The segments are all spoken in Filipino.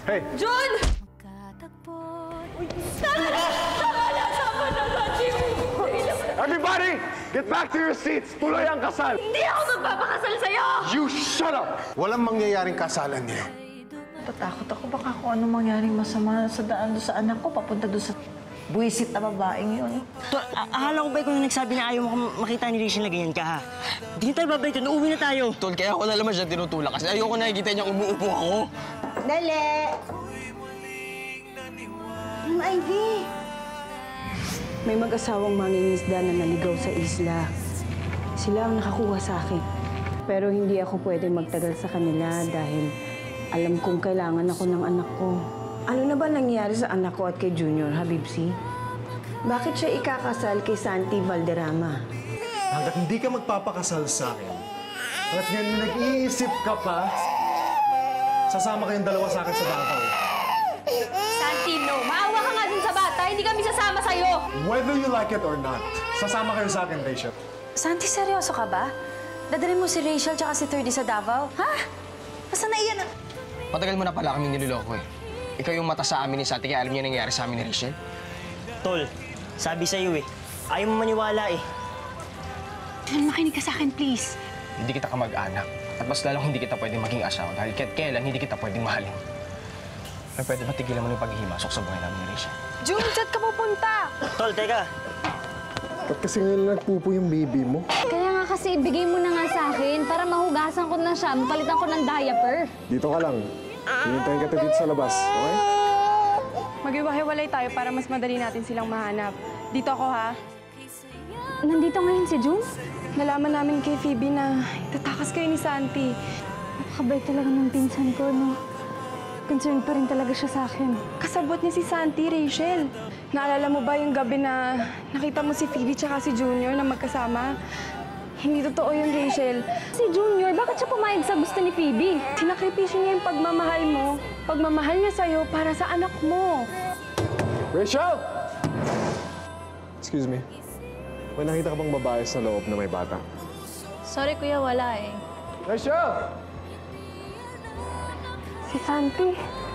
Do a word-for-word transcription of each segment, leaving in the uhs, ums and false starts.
Hey! Jun! Uy, tama na! Tama na! Tama na, Santi! Everybody! Get back to your seats! Tuloy ang kasal! Hindi ako magpapakasal sa'yo! You shut up! Walang mangyayaring kasalan niyo. Tatakot ako baka kung anong mangyaring masama sa daan doon sa anak ko, papunta doon sa buwisit na babaeng yun. Tol, akala ko ba ikaw na nagsabi na ayaw mo makita ni Rachel na ganyan ka, ha? Hindi na tayo babalik doon, uuwi na tayo. Tol, kaya ako na naman siya tinutulak kasi ayoko nakikita niya umuupo ako. Dali! Ang Ivy! May mag-asawang mangingisda na naligaw sa isla. Sila ang nakakuha sa akin. Pero hindi ako pwedeng magtagal sa kanila dahil alam kong kailangan ako ng anak ko. Ano na ba nangyari sa anak ko at kay Junior, Habibsi? Bakit siya ikakasal kay Santi Valderrama? Hanggat hindi ka magpapakasal sa akin, hanggat ngayon nag-iisip ka pa, sasama kayong dalawa sa akin sa Davao. Santi, no! Maawa ka nga dun sa bata! Hindi kami sasama sa'yo! Whether you like it or not, sasama kayo sa akin, Rachel. Santi, seryoso ka ba? Dadalhin mo si Rachel tsaka si Thirdy sa Davao? Ha? Basta na iyan? Matagal mo na pala kami niloloko eh. Ikaw yung mata sa amin ni Santi kaya alam niyo nangyayari sa amin ni Rachel. Tol, sabi sa'yo eh, ayaw mo maniwala eh. John, makinig ka sa akin, please. Hindi kita kamag-anak. At mas lalong hindi kita pwedeng maging asawa dahil kahit kailan hindi kita pwedeng mahalin. Pero pwede ba tigilan mo yung paghihimasok sa buhay namin ni Rachel? June, saan ka pupunta? Tol, teka. Ba't kasi ngayon nagpupo yung baby mo? Kaya nga kasi ibigay mo na nga sa akin para mahugasan ko na siya, mapalitan ko ng diaper. Dito ka lang. Hinintayin kita dito sa labas, okay? Mag-iwahiwalay tayo para mas madali natin silang mahanap. Dito ako, ha? Nandito ngayon si June? Nalaman namin kay Phoebe na tatakas kayo ni Santi. Napakabait talaga ng pinsan ko, no? Concerned pa rin talaga siya sa akin. Kasabot niya si Santi, Rachel. Naalala mo ba yung gabi na nakita mo si Phoebe tsaka si Junior na magkasama? Hindi totoo yun, Rachel. Si Junior, bakit siya pumayag sa gusto ni Phoebe? Sinakripisyo niya yung pagmamahal mo. Pagmamahal niya sa'yo para sa anak mo. Rachel! Excuse me. May nakita ka bang babae sa loob na may bata? Sorry, kuya, wala eh. Rachel! Si Santi.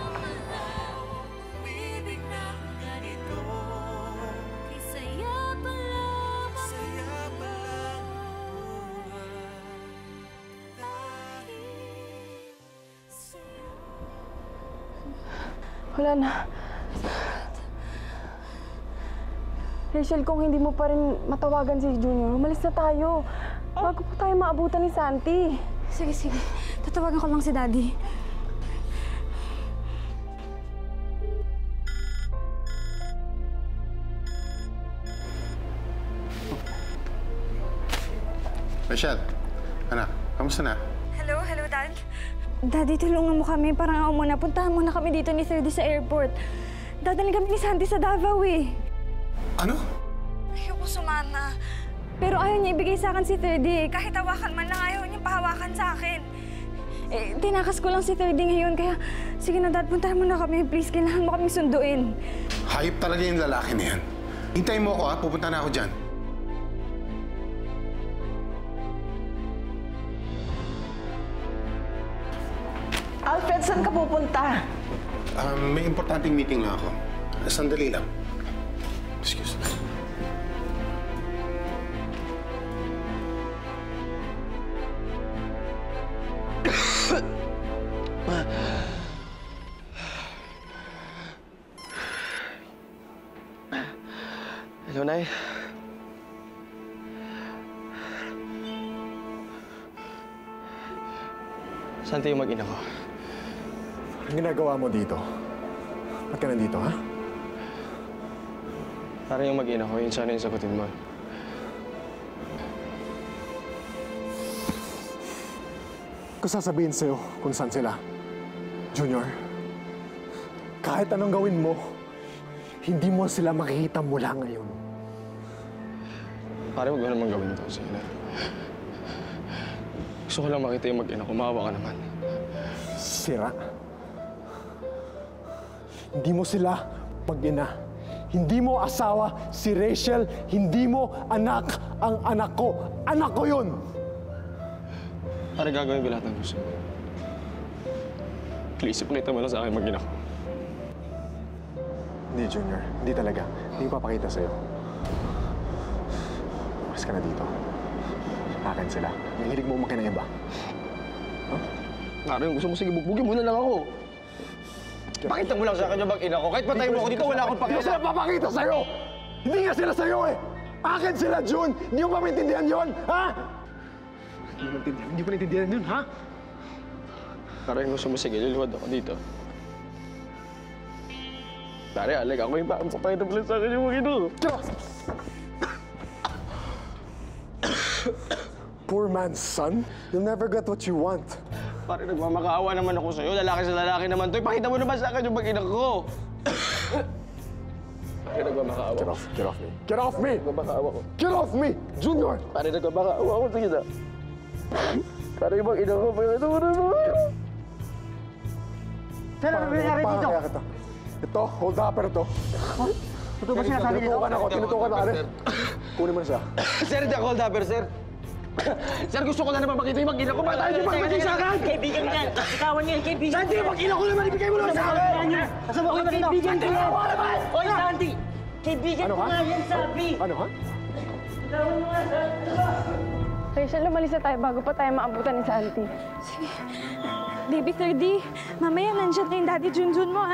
Wala na. Rachel, kung hindi mo pa rin matawagan si Junior, umalis na tayo. Bago pa tayo maabutan ni Santi. Sige, sige. Tatawagan ko lang si Daddy. Rachel, anak, kamusta na? Hello, hello, Dad. Daddy, tulungan mo kami. Parang ako muna. Puntahan muna kami dito ni Thirdy sa airport. Dadalhin kami ni Santi sa Davao eh. Ano? Ayoko sumama. Pero ayaw niya ibigay sa akin si Thirdy. Kahit hawakan man lang, ayaw niya pahawakan sa akin. Eh, tinakas ko lang si Thirdy ngayon. Kaya, sige na, Dad, puntahan mo na kami. Please, kailangan mo kaming sunduin. Hayop talaga yung lalaki na yan. Hintayin mo ako, ha? Pupunta na ako dyan. Alfred, saan ka pupunta? Um, may importanteng meeting lang ako. Sandali lang. Excuse me. Hello, Nay. Santi yung mag-ina ko. Ang ginagawa mo dito? Ba't ka nandito, ha? Para yung mag-ina ko, yun sana yung sagutin mo. Kung sasabihin sa'yo kung saan sila, Junior, kahit anong gawin mo, hindi mo sila makikita mula ngayon. Pare, huwag mo naman gawin ito. Sige na. Gusto ko lang makita yung mag-ina ko. Maawa ka naman. Sira. Hindi mo sila mag-ina. Hindi mo asawa si Rachel. Hindi mo anak ang anak ko. Anak ko yun! Pare, gagawin ko lahat ng gusto mo. Please, ipakita mo lang sa akin mag-ina ko. Hindi, Junior. Hindi talaga. Hindi ko papakita sa'yo. Mas ka na dito. Akin sila. Ang hilig mo umakin ng iba. Huh? Karen, gusto mo sige, bugbugin mo na lang ako. Pakita mo lang sa akin yung bang ina ko. Kahit patay mo ako dito, wala akong Hindi ko pakialam. sila papakita sa'yo! Hindi nga sila sa'yo eh! Akin sila, Jun! Hindi mo ba maintindihan yun, ha? Hindi mo maintindihan, hindi mo maintindihan yun, ha? Karen, gusto mo sige, luluwad ako dito. Pare, Alec, ako yung taong papakita mo lang sa akin yung mga ino. Poor man's son, you'll never get what you want. Pare, nagmamakaawa naman ako sa'yo. Lalaki sa lalaki naman to. Ipakita mo naman sa akin yung mag-ina ko. Pare, nagmamakaawa. Get off, get off me. Get off me! Nagmamakaawa ko. Get off me! Junior! Pare, nagmamakaawa ako. Sige na. Pare, yung mag-ina ko. Pakita mo naman. Sir, ano nangyari dito? Pakakaya kita. Ito, hold upper ito. Ito ba sinasabi nito? Tinutukan ako, tinutukan ako. Kunin mo na siya. Sir, hindi ako hold upper, sir. Sir, gusto ko na naman makita yung mag-ina ko. Bakit tayo yung mag-ina sa akin? Kaibigan niya. Ikawan niya, kaibigan. Santi, yung mag-ina ko naman. Ibigay mo naman sa akin. Kasama ko na kaibigan ko yan. Oy, Santi! Kaibigan Ano, ko ha? nga yan, sabi. Ano, ha? Ikawan mo nga, Santi. Rachel, lumalis na tayo bago pa tayo maabutan ni Santi. Sige. Baby third D, mamaya nandiyan na yung Daddy Junjun mo, ha?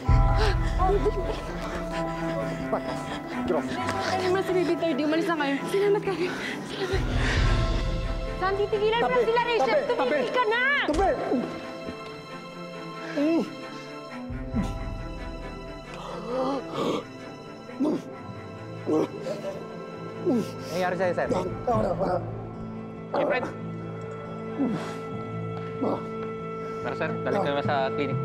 Back. Get off. Ano naman si Baby third D, umalis na kayo. Salamat ka. Salamat. Santi, tigilan mo na sila, Rachel. Tumigil ka na! Tabi! Nangyari sa'yo, sir? Hey, Fred! Pero sir, dali ka naman sa clinic.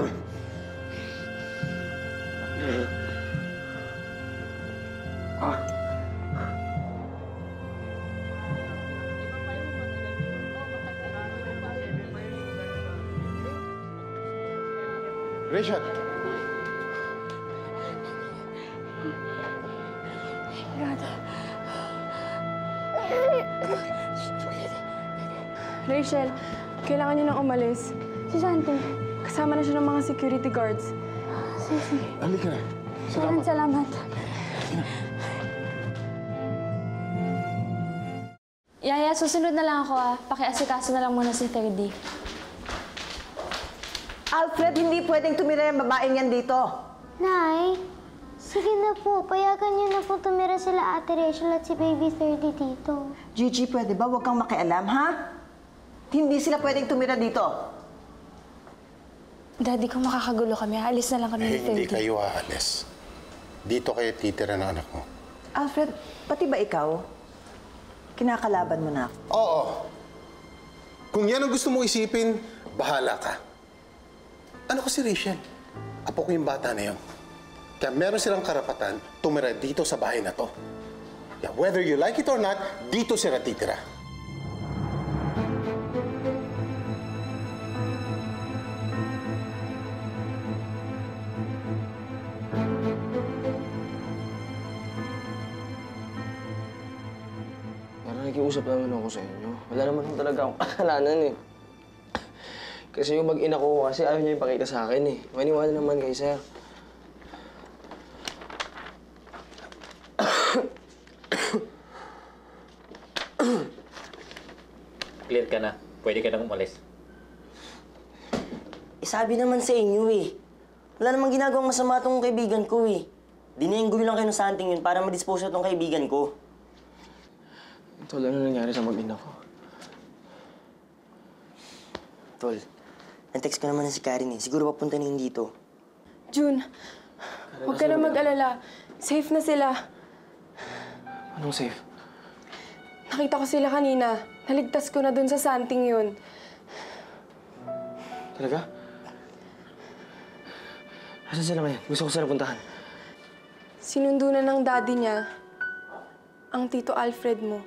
Rachel! Rachel, kailangan niyo nang umalis. Si Santi, kasama na siya ng mga security guards. Sige. Halika na. Salamat. Salamat. Yaya, susunod na lang ako ah. Pakiasikaso na lang muna si third D. Alfred, hindi pwedeng tumira yung babaeng yan dito. Nay, sige na po. Payagan niyo na po tumira sila Ate Rachel at si Baby thirty dito. Gigi, pwede ba? Huwag kang makialam, ha? Hindi sila pwedeng tumira dito. Daddy, kung makakagulo kami, alis na lang kami ni Eh, hindi third D. kayo aalis. Dito kayo titira ng anak mo. Alfred, pati ba ikaw? Kinakalaban mo na ako. Oo. Kung yan ang gusto mong isipin, bahala ka. Ano ko si Rachel? Apo ko yung bata na yun. Kaya meron silang karapatan tumira dito sa bahay na to. Yeah, whether you like it or not, dito sila titira. Parang nakiusap naman ako sa inyo. Wala naman talaga akong kasalanan eh. Kasi yung mag-ina ko kasi ayaw niya ipakita sa akin eh. Maniwala naman kay sir. Clear ka na. Pwede ka nang umalis. Eh, sabi naman sa inyo eh. Wala namang ginagawang masama tong kaibigan ko eh. Dinenggulo lang kayo ng Santing yun para ma-dispose na tong kaibigan ko. Tol, ano nangyari sa mag-ina ko? Tol, na-text ko naman na si Karen eh. Siguro papunta na yun dito. June, huwag ka na mag-alala. Safe na sila. Anong safe? Nakita ko sila kanina. Naligtas ko na dun sa Santing yun. Talaga? Asan sila ngayon? Gusto ko sila puntahan. Sinundo na ng daddy niya ang Tito Alfred mo.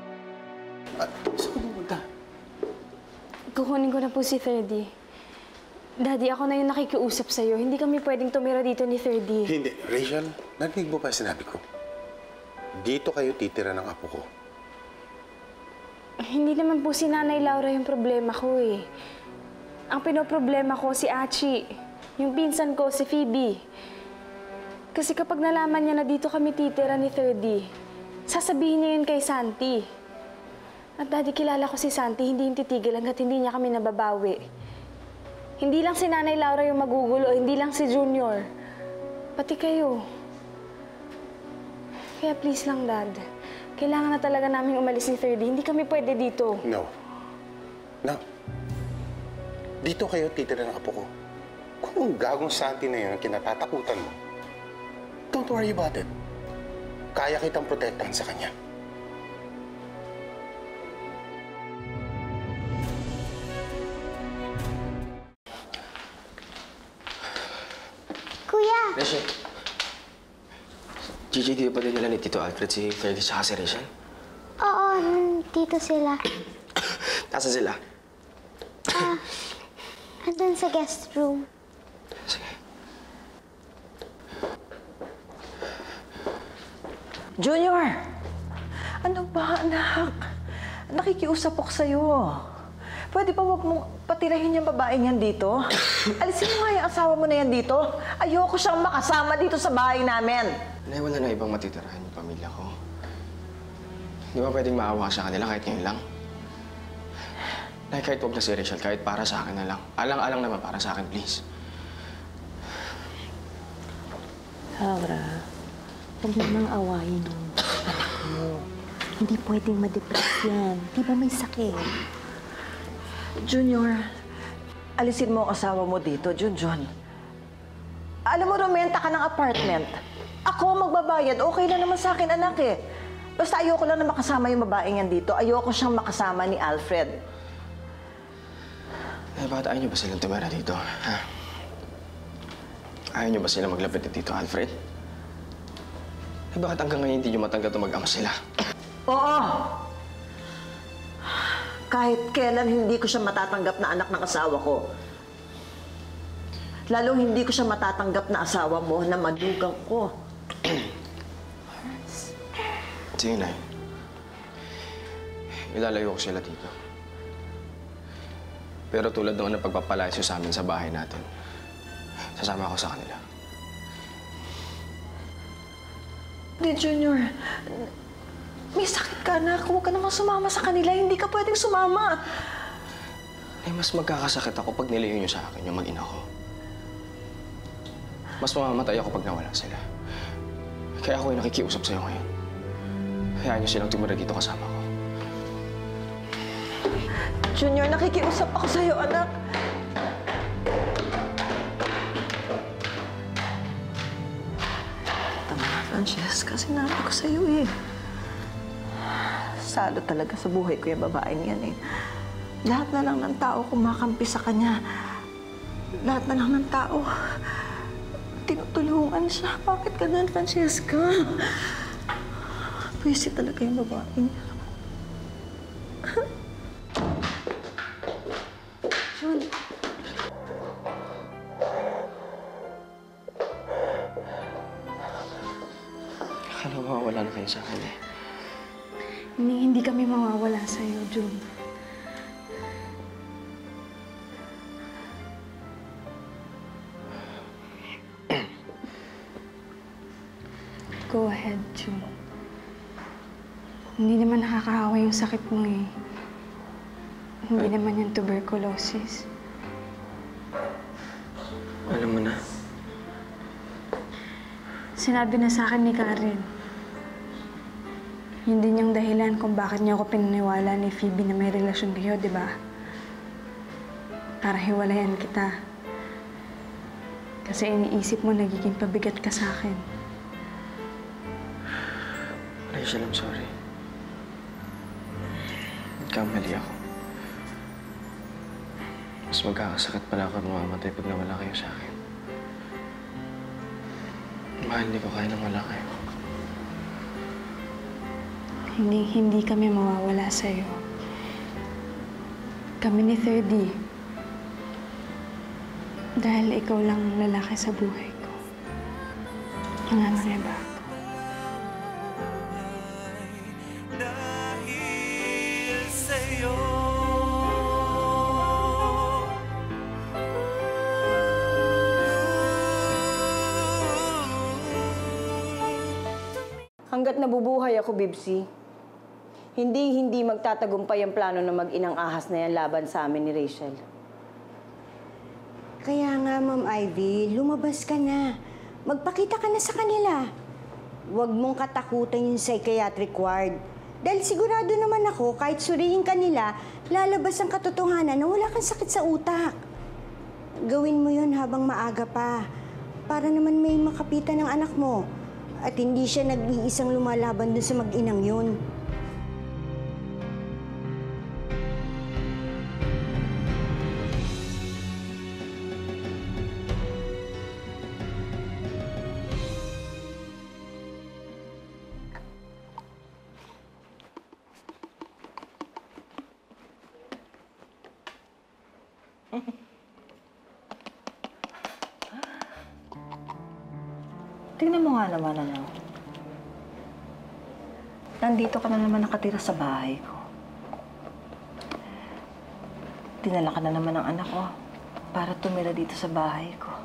At saan ka pupunta? Kukunin ko na po si third D. Daddy, ako na yung nakikiusap sa'yo. Hindi kami pwedeng tumira dito ni third D. Hindi. Rachel, narinig mo ba sinabi ko? Dito kayo titira ng apo ko. Hindi naman po si Nanay Laura yung problema ko eh. Ang pinoproblema ko si Achi. Yung pinsan ko, si Phoebe. Kasi kapag nalaman niya na dito kami titira ni third D, sasabihin niya yun kay Santi. At Daddy, kilala ko si Santi, hindi yung titigil hanggat hindi niya kami nababawi. Hindi lang si Nanay Laura yung magugulo, hindi lang si Junior. Pati kayo. Kaya please lang, Dad. Kailangan na talaga namin umalis ni third D. Hindi kami pwede dito. No. No. Dito kayo titira ng apo ko. Kung ang gagong Santi na yun ang kinatatakutan mo, don't worry about it. Kaya kitang protektahan sa kanya. Kuya! Rachel. Gigi, di ba din nila ni Tito Alfred si Ferdy tsaka si Rachel? Oo, nandito sila. Nasa sila? Ah, andun sa guest room. Sige. Junior! Ano ba, anak? Nakikiusap ako sa'yo. Pwede ba wag mong patirahin yung babaeng yan dito? Alisin mo nga yung asawa mo na yan dito. Ayoko siyang makasama dito sa bahay namin. Nay, wala na ibang matitirahan yung pamilya ko. Di ba pwedeng maawa sa kanila kahit ngayon lang? Nay, kahit wag na si Rachel, kahit para sa akin na lang. Alang-alang naman para sa akin, please. Laura, huwag namang awayin yung anak mo. Hindi pwedeng ma-depress yan. Di ba may sakit? Junior, alisin mo ang asawa mo dito, Junjun. Alam mo, rumenta ka ng apartment. Ako magbabayad. Okay lang naman sa akin, anak eh. Basta ayoko lang na makasama yung babaeng yan dito. Ayoko siyang makasama ni Alfred. Eh, bakit ayaw niyo ba silang tumira dito, ha? Ayaw niyo ba silang maglapit dito, Alfred? Eh, bakit hanggang ngayon hindi niyo matanggap na mag-ama sila? Oo! Kahit kailan hindi ko siya matatanggap na anak ng asawa ko. Lalong hindi ko siya matatanggap na asawa mo na madugang ko. Sige, Nay. Ilalayo ko sila dito. Pero tulad noon na pagpapalayas sa amin sa bahay natin, sasama ako sa kanila. Hindi, Junior. May sakit ka, anak. Huwag ka namang sumama sa kanila. Hindi ka pwedeng sumama. Eh, mas magkakasakit ako pag nilayo niyo sa akin yung mag-ina ko. Mas mamamatay ako pag nawala sila. Kaya ako yung nakikiusap sa'yo ngayon. Hayaan niyo silang tumira dito kasama ko. Junior, nakikiusap ako sa'yo, anak. Tama, Francesca. Sinabi ko sa'yo eh. Salo talaga sa buhay ko yung babaeng yan eh. Lahat na lang ng tao kumakampi sa kanya. Lahat na lang ng tao tinutulungan siya. Bakit ganun, Francesca? Pwisi talaga yung babaeng yan. Jun. Akala ko wala na kayo sa akin eh. Hindi, hindi kami mawawala sa'yo, Jun. Go ahead, Jun. Hindi naman nakakahawa yung sakit mo eh. Hindi naman yung tuberculosis. Alam mo na. Sinabi na sa akin ni Karen. Yun din yung dahilan kung bakit niya ako pinaniwala ni Phoebe na may relasyon kayo, di ba? Para hiwalayan kita. Kasi iniisip mo nagiging pabigat ka sa akin. Rachel, I'm sorry. Nagkamali ako. Mas magkakasakit pala ako mamamatay pag nawala kayo sa akin. Mahal, hindi ko kaya nang wala kayo. Hindi, hindi kami mawawala sa'yo. Kami ni third D. Dahil ikaw lang ang lalaki sa buhay ko. Nangangareba ako. Hanggat nabubuhay ako, Bibsi, hindi-hindi magtatagumpay ang plano na mag-inang ahas na yan laban sa amin ni Rachel. Kaya nga, Ma'am Ivy, lumabas ka na. Magpakita ka na sa kanila. Huwag mong katakutan yung psychiatric ward. Dahil sigurado naman ako, kahit suriin ka nila, lalabas ang katotohanan na wala kang sakit sa utak. Gawin mo yun habang maaga pa. Para naman may makapitan ng anak mo. At hindi siya nag-iisang lumalaban dun sa mag-inang yun. Tingnan mo nga naman, ano. Nandito ka na naman nakatira sa bahay ko. Dinala ka na naman ng anak ko para tumira dito sa bahay ko.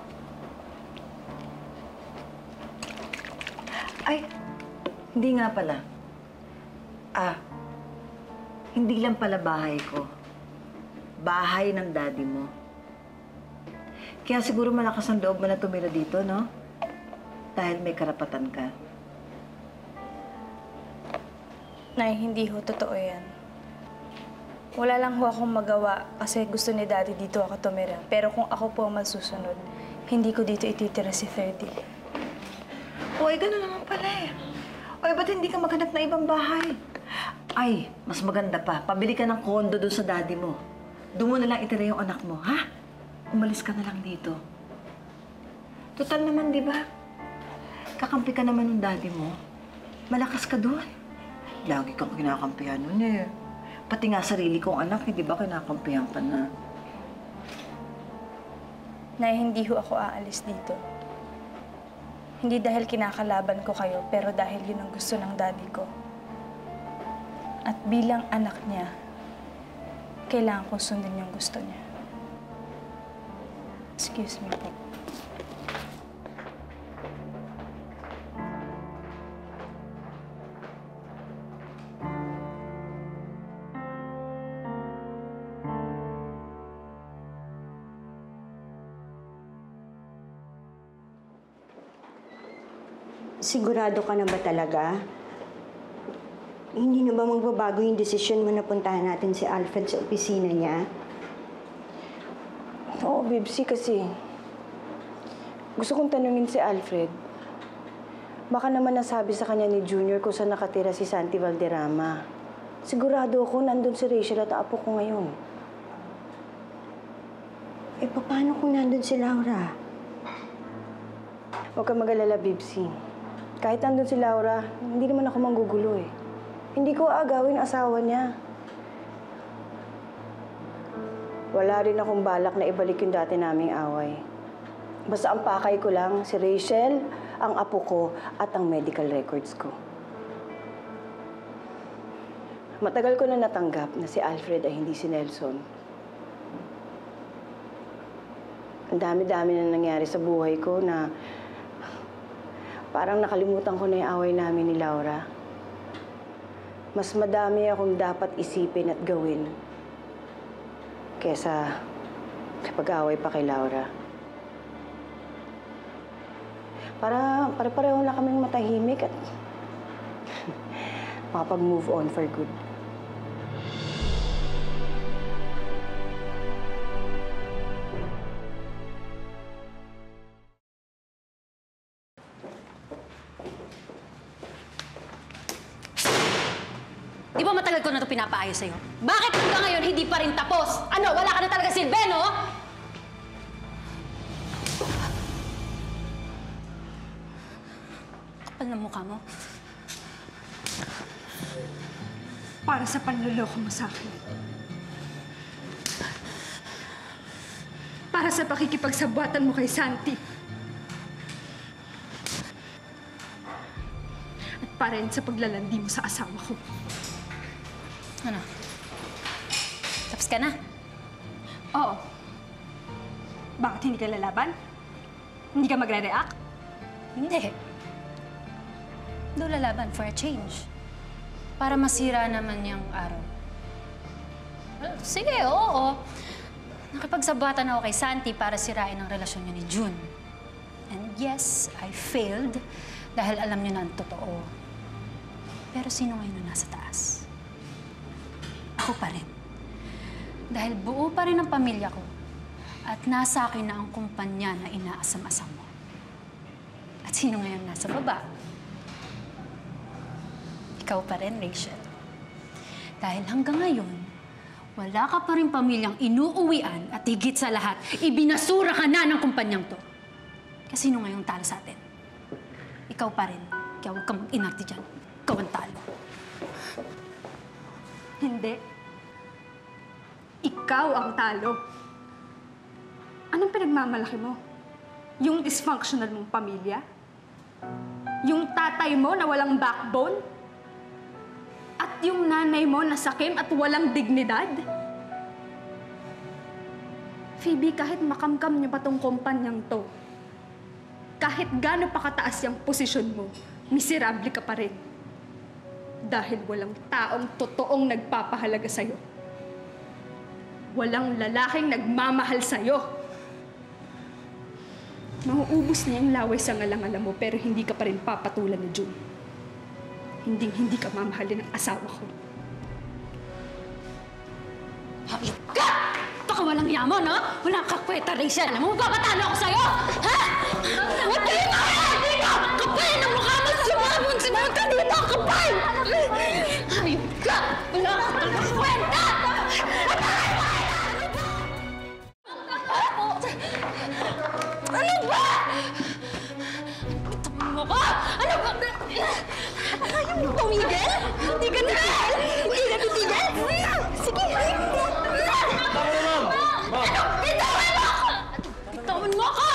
Ay, hindi nga pala. Ah, hindi lang pala bahay ko. Bahay ng daddy mo. Kaya siguro malakas ang loob mo na tumira dito, no? Dahil may karapatan ka. Nay, hindi ho totoo yan. Wala lang ho akong magawa kasi gusto ni Daddy dito ako tumira. Pero kung ako po ang masusunod, hindi ko dito ititira si thirty. Uy, gano'n naman pala eh. Uy, ba't hindi ka maghanap na ibang bahay? Ay, mas maganda pa. Pabili ka ng kondo doon sa daddy mo. Doon mo na lang itira yung anak mo, ha? Umalis ka na lang dito. Total naman, di ba? Kakampi ka naman ng daddy mo. Malakas ka doon. Lagi kang kinakampihan nun eh. Pati nga sarili kong anak, hindi ba kinakampihan ka na? Nay, hindi ho ako aalis dito. Hindi dahil kinakalaban ko kayo, pero dahil yun ang gusto ng daddy ko. At bilang anak niya, kailangan kong sundin yung gusto niya. Excuse me po. Sigurado ka na ba talaga? Hindi na ba magbabago yung desisyon mo na puntahan natin si Alfred sa opisina niya? Oo, Bibsi, kasi gusto kong tanungin si Alfred. Baka naman nasabi sa kanya ni Junior kung saan nakatira si Santi Valderrama. Sigurado ako nandun si Rachel at apo ko ngayon. Eh, paano kung nandun si Laura? Huwag kang mag-alala, Bibsi. Kahit nandun si Laura, hindi naman ako manggugulo eh. Hindi ko aagawin asawa niya. Wala rin akong balak na ibalik yung dati naming away. Basta ang pakay ko lang, si Rachel, ang apo ko, at ang medical records ko. Matagal ko na natanggap na si Alfred ay hindi si Nelson. Ang dami-dami na nangyari sa buhay ko na parang nakalimutan ko na yung away namin ni Laura. Mas madami akong dapat isipin at gawin kesa kapag-away pa kay Laura. Para pare-pareho lang kaming matahimik at makapag-move on for good. Di ba matagal ko na ito pinapaayos sa'yo? Bakit hanggang ngayon hindi pa rin tapos? Ano, wala ka na talaga silbi, no? Kapal na mukha mo. Para sa panloloko mo sa akin. Para sa pakikipagsabwatan mo kay Santi. At para rin sa paglalandi mo sa asawa ko. Ano? Tapos ka na? Oo. Bakit hindi ka lalaban? Hindi ka magre-react? Hindi. Doon lalaban for a change. Para masira naman yung araw. Well, sige, oo. Nakipagsabatan ako kay Santi para sirain ang relasyon niya ni June. And yes, I failed dahil alam niyo na ang totoo. Pero sino ngayon na nasa taas? Ako pa rin. Dahil buo pa rin ang pamilya ko at nasa akin na ang kumpanya na inaasam-asam mo. At sino ngayon nasa baba? Ikaw pa rin, Rachel. Dahil hanggang ngayon, wala ka pa rin pamilyang inuuwian at higit sa lahat, ibinasura ka na ng kumpanyang to. Kasi sino ngayong talo sa atin? Ikaw pa rin. Kaya huwag kang mag-inarte dyan. Ikaw ang talo. Hindi. Ikaw ang talo. Anong pinagmamalaki mo? Yung dysfunctional mong pamilya? Yung tatay mo na walang backbone? At yung nanay mo na sakim at walang dignidad? Phoebe, kahit makamkam niyo pa tong kumpanyang to, kahit gaano pa kataas yung posisyon mo, miserable ka pa rin. Dahil walang taong totoong nagpapahalaga sa'yo. Walang lalaking nagmamahal sa'yo. Mauubos niya ang laway sa ngalangalan mo pero hindi ka pa rin papatulan ni June. Hindi, hindi ka mamahalin ng asawa ko. Hayop ka! Baka walang yaman, ha? Walang kakweta, Rachel. Alam mo, papatalo ako sa'yo! Ha? Huwag kayo na! Dito! Kapal ng mukha mo! Sumabon! Sumabon ka dito! Kapal! Hayop ka! Wala ka talagang kwenta! Ano ba? Tama mo ka! Ano ba? Ayaw mo tumigil? Hindi ka na! Hindi ka titigil? Sige! Tama na, ma'am! Ano? Bitawan mo ako! Bitawan mo ako!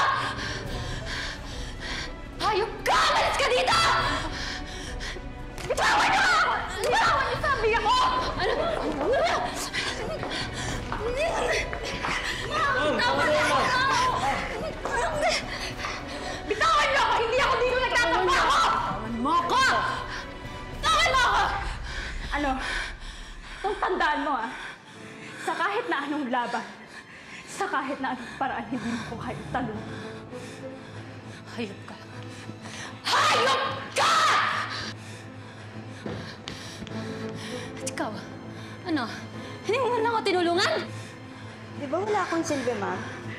Hayop ka! Malis ka dito! Bitawan mo! Bitawan niyo sabi ako! Ano? Bitawan niyo ako! Bitawan niyo ako! Hindi ako dito nagtatampa ako! Bitawan mo ako! Bitawan mo ako! Ano? Kung tandaan mo, ah, sa kahit na anong laban, sa kahit na anong paraan, hindi mo ko kayo talong. Hayop ka! Hayop ka! At ikaw, ano? Hindi mo lang ako tinulungan? Di ba wala akong silbi, ma'am?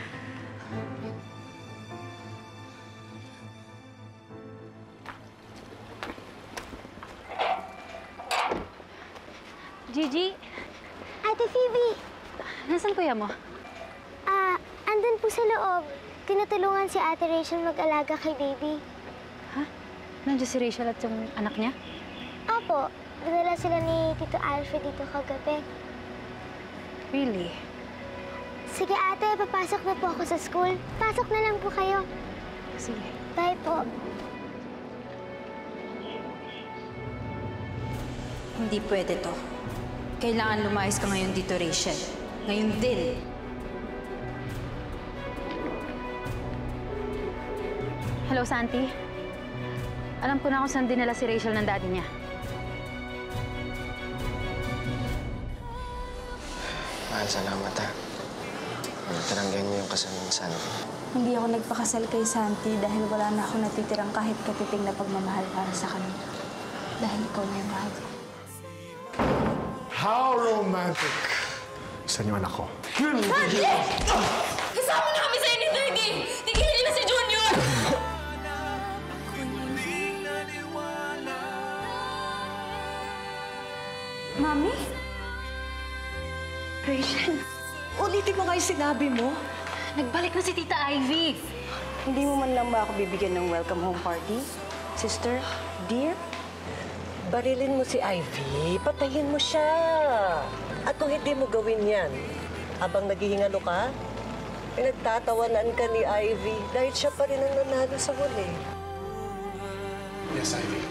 Gigi, Ate Phoebe! nasan kuya mo? Ah, andun po sa loob. Tinutulungan si Ate Rachel mag-alaga kay baby. Ha? Nandiyan si Rachel at yung anak niya? Opo, dinala sila ni Tito Alfred dito kagabi. Really? Sige ate, papasok na po ako sa school. Pasok na lang po kayo. Sige. Bye po. Hindi pwede to. Kailangan lumayas ka ngayon dito, Rachel. Ngayon din. Hello, Santi. Alam ko na kung saan dinala si Rachel ng daddy niya. Mahal, salamat ha. Tinanggihan niyo yung kasal ni Santi. Hindi ako nagpakasal kay Santi dahil wala na ako natitirang kahit katiting na pagmamahal para sa kanya. Dahil ikaw na yung mahal ko. How romantic! Sa inyo anak ko. Santi! Kasama na kami sa inyo, Daddy! Tigilin niyo na si Junior! Mami? Rachel, ulitin mo nga yung sinabi mo. Nagbalik na si Tita Ivy. Hindi mo man lang ba ako bibigyan ng welcome home party? Sister, dear? Barilin mo si Ivy, patayin mo siya. At kung hindi mo gawin yan, habang naghihingalo ka, Pinagtatawanan ka ni Ivy dahil siya pa rin ang nanalo sa huli. Yes, Ivy.